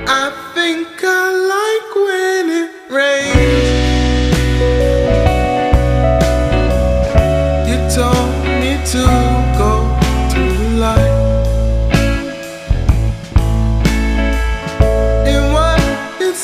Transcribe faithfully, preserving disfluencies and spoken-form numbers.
I think I like when it rains. You told me to